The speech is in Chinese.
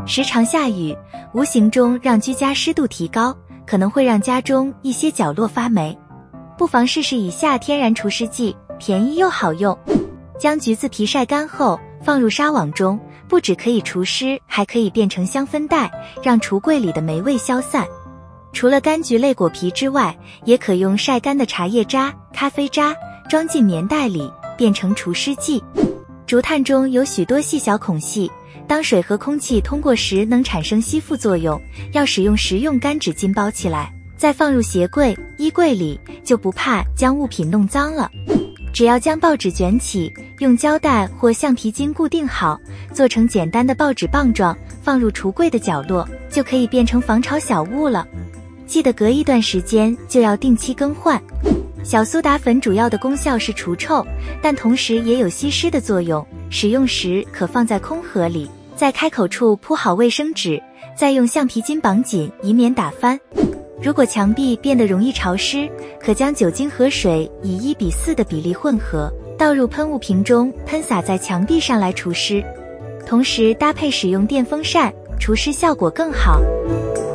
时常下雨，无形中让居家湿度提高，可能会让家中一些角落发霉。不妨试试以下天然除湿剂，便宜又好用。将橘子皮晒干后放入纱网中，不只可以除湿，还可以变成香氛袋，让橱柜里的霉味消散。除了柑橘类果皮之外，也可用晒干的茶叶渣、咖啡渣装进棉袋里，变成除湿剂。竹炭中有许多细小孔隙，当水和空气通过时能产生吸附作用，要使用食用干纸巾包起来，再放入鞋柜、衣柜里，就不怕将物品弄脏了。只要将报纸卷起，用胶带或橡皮筋固定好，做成简单的报纸棒状，放入橱柜的角落，就可以变成防潮小物了。记得隔一段时间就要定期更换。小苏打粉主要的功效是除臭，但同时也有吸湿的作用。使用时可放在空盒里，在开口处铺好卫生纸，再用橡皮筋绑紧，以免打翻。如果墙壁变得容易潮湿，可将酒精和水以1:4的比例混合，倒入喷雾瓶中，喷洒在墙壁上来除湿。同时搭配使用电风扇，除湿效果更好。